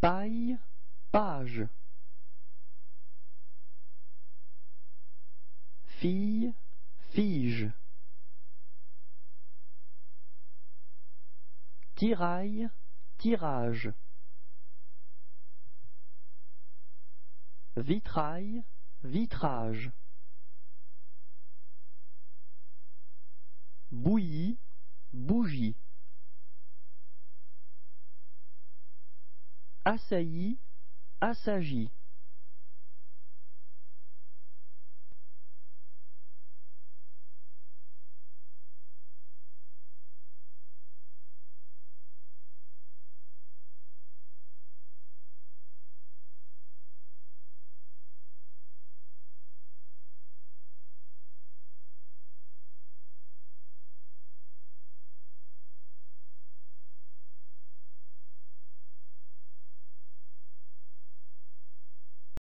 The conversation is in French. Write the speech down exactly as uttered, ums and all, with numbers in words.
paille, page. Fille, fige. Tiraille, tirage. Vitrail, vitrage. Bouillie, bougie. Assailli, assagi.